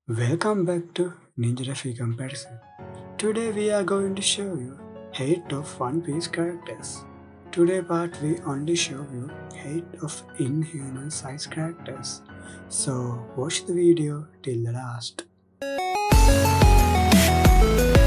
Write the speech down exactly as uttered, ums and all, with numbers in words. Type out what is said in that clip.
Welcome back to Ninja Refi Comparison. Today we are going to show you eight of One Piece characters. Today part we only show you eight of Inhuman size characters. So watch the video till the last.